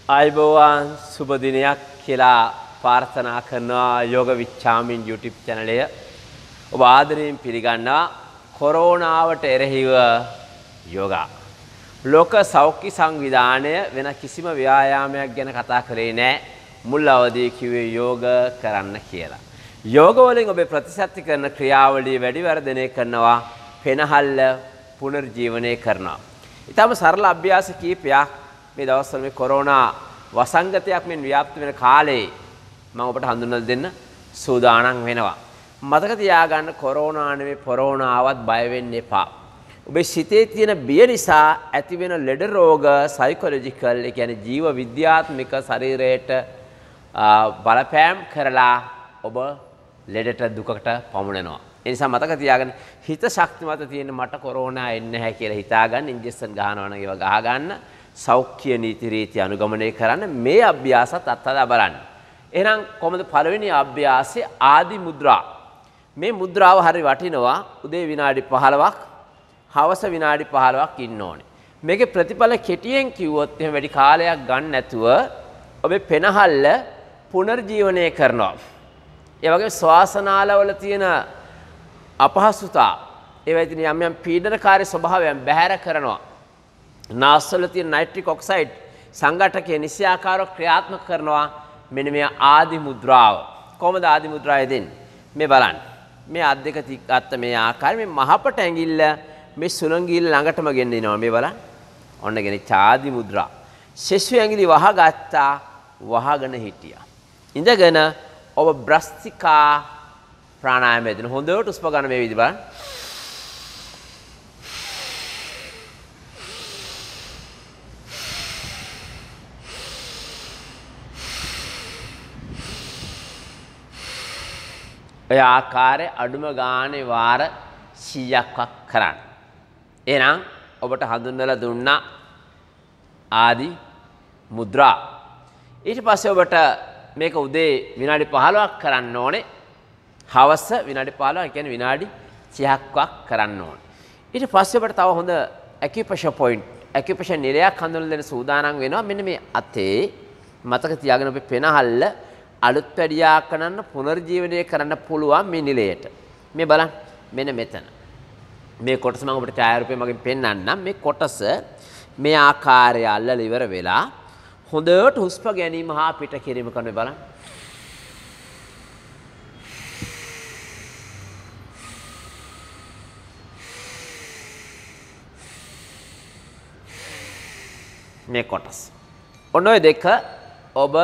ආයුබෝවන් සුබ දිනයක් කියලා ප්‍රාර්ථනා කරනවා යෝග විචාමින් YouTube channel එක. ඔබ ආදරයෙන් පිළිගන්නවා කොරෝනාවට එරෙහිව යෝගා. ලෝක සෞඛ්‍ය සංවිධානය වෙන කිසිම ව්‍යායාමයක් ගැන කතා කරේ නැහැ. මුල් අවදී කිව්වේ යෝග කරන්න කියලා. යෝග වලින් ඔබේ ප්‍රතිශක්ති කරන ක්‍රියාවලිය වැඩි වර්ධනය කරනවා, පෙනහල්ල පුනර්ජීවනය කරනවා. ඊටම සරල අභ්‍යාස කීපයක් මේ දවස්වල මේ කොරෝනා වසංගතයක් මෙන් ව්‍යාප්ත වෙන කාලේ මම ඔබට හඳුන්වලා දෙන්න සූදානම් වෙනවා. මතක තියාගන්න කොරෝනා නෙවෙයි පොරෝනාවත් බය වෙන්න එපා. ඔබේ සිතේ තියෙන බිය නිසා ඇතිවෙන ලෙඩ රෝග සයිකොලොජිකල් ඒ කියන්නේ ජීව විද්‍යාත්මක ශරීරයට බලපෑම් කරලා ඔබ ලෙඩට දුකකට පමුණනවා. ඒ නිසා මතක තියාගන්න හිත ශක්තිමත් තියෙන මට කොරෝනා එන්නේ නැහැ කියලා හිතාගන්න ඉන්ජෙක්ෂන් ගහනවා නම් ඒවා ගහ ගන්න. සෞඛ්‍ය නීති රීති අනුගමනය කරන්න මේ අභ්‍යාසත් අත්හදා බලන්න. එහෙනම් කොහොමද පළවෙනි අභ්‍යාසය ආදි මුද්‍රා. මේ මුද්‍රාව හරි වටිනවා. උදේ විනාඩි 15ක්, හවස විනාඩි 15ක් ඉන්න ඕනේ. මේකේ ප්‍රතිඵල කෙටියෙන් කිව්වොත් එහෙම වැඩි කාලයක් ගන්න නැතුව ඔබේ පෙනහල්ල පුනර්ජීවනය කරනවා. ඒ වගේම ශ්වාසනාලවල තියෙන අපහසුතා, ඒවයි තියෙන යම් යම් පීඩනකාරී ස්වභාවයන් බැහැර කරනවා. නාස්වල තියෙන නයිට්‍රික් ඔක්සයිඩ් සංඝටකයේ නිසියාකාරව ක්‍රියාත්මක කරනවා. මෙන්න මේ ආදි මුද්‍රාව. කොහොමද ආදි මුද්‍රාව දෙන්නේ? මේ බලන්න. මේ අත් දෙක අත්ත මේ ආකාරය මේ මහපට ඇඟිල්ල මේ සුළඟිල්ල ළඟටම ගෙනිනවා. මේ බලන්න. ඔන්න ගෙනිච්ච ආදි මුද්‍රා. සෙසු ඇඟිලි වහගත්තා, වහගෙන හිටියා. ඉඳගෙන ඔබ බ්‍රස්තිකා ප්‍රාණායාමය දෙන හොඳට උස්ප ගන්න මේ විදිහ බලන්න. ඔය ආකාරයේ අඩුම ගානේ වාර 100ක්වත් කරන්න. එහෙනම් ඔබට හඳුන්වලා දුන්නා ආදි මුද්‍රා. ඊට පස්සේ ඔබට මේක උදේ විනාඩි 15ක් කරන්න ඕනේ. හවස විනාඩි 15, ඒ කියන්නේ විනාඩි 30ක්වත් කරන්න ඕනේ. ඊට පස්සේ ඔබට තව හොඳ ඇකියුප්‍රෙෂර් පොයින්ට්, ඇකියුප්‍රෙෂර් නිරයක් හඳුන්වලා දෙන්න සූදානම් වෙනවා. මෙන්න මේ අතේ මතක තියාගෙන ඔබේ පෙනහල්ල අලුත් වැඩියා කරන්න පුනර්ජීවනය කරන්න පුළුවන් මේ නිලයට. මේ බලන්න මෙන්න මෙතන. මේ කොටස මම ඔබට ඡායාරූපයෙන් මගෙන් පෙන්වන්නම්. මේ කොටස මේ ආකාරය අල්ලලා ඉවර වෙලා හොඳට හුස්ම ගැනීම හා පිට කිරීම කරන බලන්න. මේ කොටස. ඔන්න ඔය දෙක ඔබ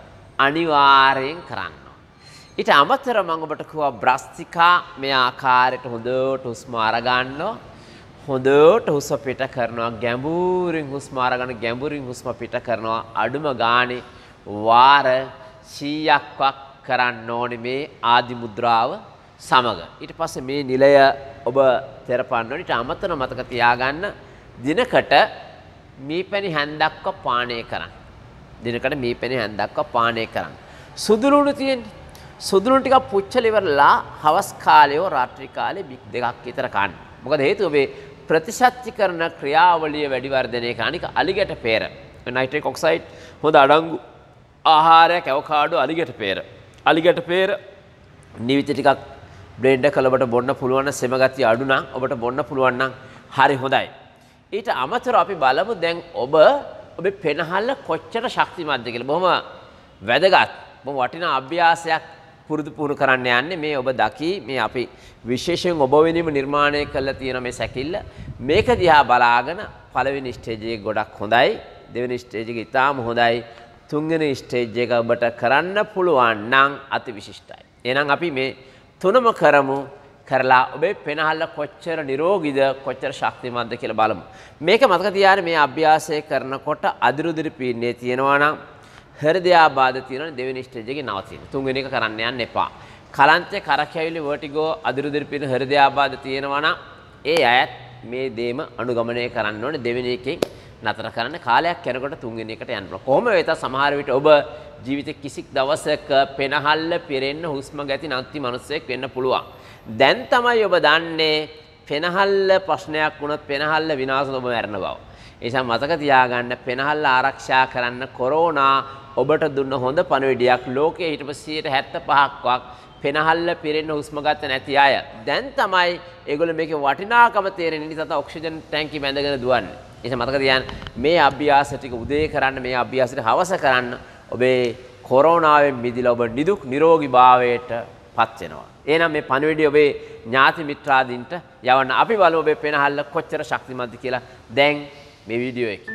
අනිවාර්යෙන් කරන්න. ඊට අමතරව මම ඔබට කිව්වා බ්‍රස්තිකා මේ ආකාරයට හොඳට හුස්ම අරගන්නවා. හොඳට හුස්ම පිට කරනවා. ගැඹුරින් හුස්ම අරගෙන ගැඹුරින් හුස්ම පිට කරනවා. අඩුම ගානේ වාර 100ක්වත් කරන්න ඕනේ මේ ආදි මුද්‍රාව සමග. ඊට පස්සේ මේ නිලය ඔබ තෙරපන්න ඕනේ. ඊට අමතරව මතක තියාගන්න දිනකට මීපැණි හැන්දක්ව පානය කරන්න. දිනකට මීපැණි හැන්දක්ව පානය කරන්න. සුදුලුණු තියෙන්නේ. සුදුලුණු ටිකක් පුච්චලා ඉවරලා හවස් කාලේ රාත්‍රී කාලේ බික් දෙකක් විතර කන්න. මොකද හේතුව ඔබේ ප්‍රතිශක්ති කරන ක්‍රියාවලිය වැඩි වර්ධනය කරනික අලිගැට peer. නයිට්‍රික් ඔක්සයිඩ් හොඳ අඩංගු ආහාරයක් ඇවෝකාඩෝ අලිගැට peer. අලිගැට peer නිවිත ටිකක් බ්ලෙන්ඩ් කරලා ඔබට බොන්න පුළුවන් නම් සෙම ගතිය අඩු නම් ඔබට බොන්න පුළුවන් නම් හරි හොඳයි. ඊට අමතරව අපි බලමු දැන් ඔබේ පෙනහල්ල කොච්චර ශක්තිමත්ද කියලා. බොහොම වැදගත්, බොහොම වටිනා අභ්‍යාසයක් පුරුදු පුහුණු කරන්න යන්නේ. මේ ඔබ දකි මේ අපි විශේෂයෙන් ඔබ වෙනුම නිර්මාණය කරලා තියෙන මේ සැකිල්ල. මේක දිහා බලාගෙන පළවෙනි ස්ටේජ් එක ගොඩක් හොඳයි, දෙවෙනි ස්ටේජ් එක ඉතාම හොඳයි, තුන්වෙනි ස්ටේජ් එක ඔබට කරන්න පුළුවන් නම් අති විශිෂ්ටයි. එහෙනම් අපි මේ තුනම කරමු. කරලා ඔබේ පෙනහල්ල කොච්චර නිරෝගීද, කොච්චර ශක්තිමත්ද කියලා බලමු. මේක මතක තියාගන්න මේ අභ්‍යාසය කරනකොට අදිරුදිරි පීඩනය තියෙනවා නම්, හෘදයාබාධ තියෙනවා නම් දෙවෙනි ස්ටේජ් එකේ නවතින්න. තුන්වෙනි එක කරන්න යන්න එපා. කලන්තේ කරකැවිලි වර්ටිගෝ අදිරුදිරි පීඩන හෘදයාබාධ තියෙනවා නම් ඒ අයත් මේ දේම අනුගමනය කරන්න ඕනේ. දෙවෙනි එකෙන් නතර කරන්න කාලයක් යනකොට තුන්වෙනි එකට යන්න පුළුවන්. කොහොම වෙතත් සමහර විට ඔබ ජීවිතේ කිසි දවසක පෙනහල්ල පිරෙන්න හුස්ම ගැති නැති මිනිසෙක් වෙන්න පුළුවන්. දැන් තමයි ඔබ දන්නේ පෙනහල්ල ප්‍රශ්නයක් වුණොත් පෙනහල්ල විනාශ නොව මැරෙන බව. ඒ නිසා මතක තියාගන්න පෙනහල්ල ආරක්ෂා කරන්න කොරෝනා ඔබට දුන්න හොඳ පණිවිඩයක්. ලෝකයේ හිටපු 75%ක් පෙනහල්ල පිරෙන්න හුස්ම ගන්න නැති අය. දැන් තමයි ඒගොල්ලෝ මේකේ වටිනාකම තේරෙන නිසා ඔක්සිජන් ටැංකි බැඳගෙන දුවන්නේ. ඒ නිසා මතක තියාගන්න මේ අභ්‍යාස ටික උදේ කරන්න, මේ අභ්‍යාස ටික හවස කරන්න ඔබේ කොරෝනාවෙන් මිදිලා ඔබ නිදුක් නිරෝගී භාවයට පත් වෙනවා. එහෙනම් මේ පණිවිඩය ඔබේ ඥාති මිත්‍රාදීන්ට යවන්න. අපි බලමු ඔබේ පෙනහල්ල කොච්චර ශක්තිමත්ද කියලා දැන් මේ වීඩියෝ එකේ.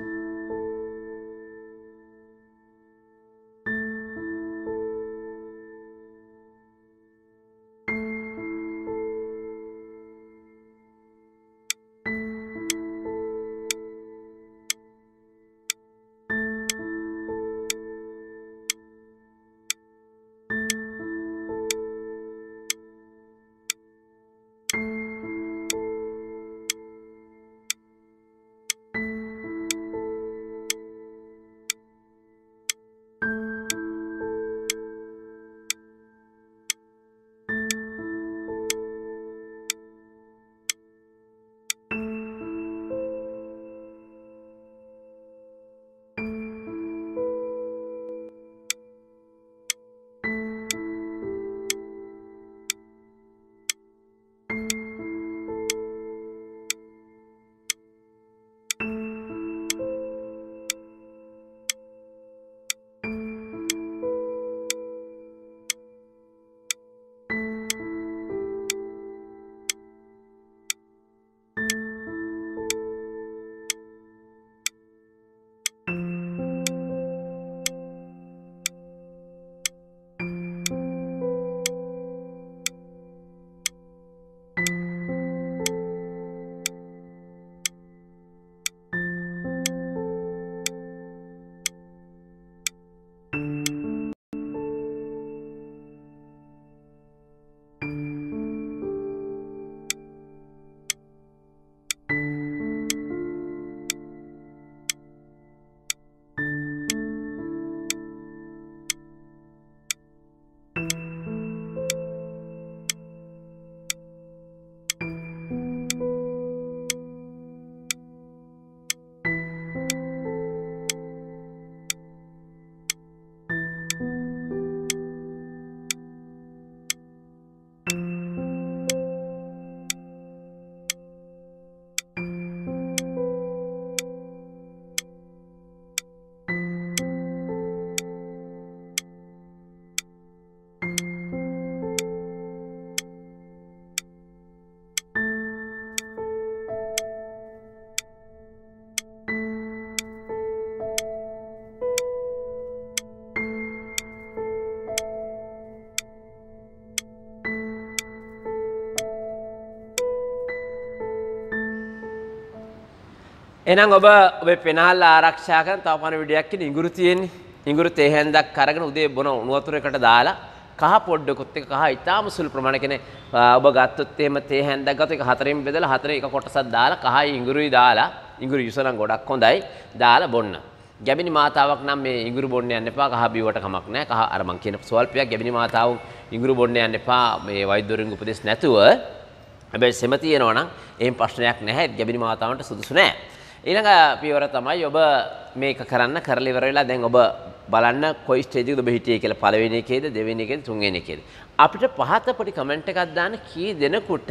එහෙනම් ඔබේ පෙනහල්ල ආරක්ෂා කරන තව පණිවිඩයක් කියන ඉඟුරු තියෙන්නේ. ඉඟුරු තේ හැන්දක් අරගෙන උදේ බොන උණු වතුරකට දාලා කහ පොඩ්ඩකුත් එක කහ ඊටාම සුළු ප්‍රමාණයක් කියන්නේ ඔබ ගත්තොත් එහෙම තේ හැන්දක් ගත්තොත් ඒක හතරෙන් බෙදලා හතරේ එක කොටසක් දාලා කහයි ඉඟුරුයි දාලා ඉඟුරු යුස නම් ගොඩක් හොඳයි දාලා බොන්න. ගැබිනි මාතාවක් නම් මේ ඉඟුරු බොන්න යන්න එපා. කහ බිව්වට කමක් නැහැ. කහ අර මං කියන ස්වල්පයක් ගැබිනි මාතාව ඉඟුරු බොන්න යන්න එපා. මේ වෛද්‍යවරුන්ගේ උපදෙස් නැතුව. හැබැයි සෙම තියෙනවා නම් එහෙම ප්‍රශ්නයක් නැහැ. ගැබිනි මාතාවන්ට සුදුසු නැහැ. ඊළඟ පියවර තමයි ඔබ මේක කරන්න කරලා ඉවර වෙලා දැන් ඔබ බලන්න කොයි ස්ටේජ් එකද ඔබ හිටියේ කියලා පළවෙනි එකේද දෙවෙනි එකේද තුන්වෙනි එකේද අපිට පහත පොඩි කමෙන්ට් එකක් දාන්න කී දෙනෙකුට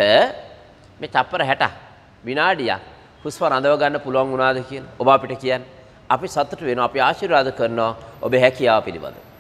මේ තප්පර 60 විනාඩියක් හුස්ම රඳව ගන්න පුළුවන් වුණාද කියලා ඔබ අපිට කියන්න අපි සතුටු වෙනවා අපි ආශිර්වාද කරනවා ඔබේ හැකියාව පිළිබඳව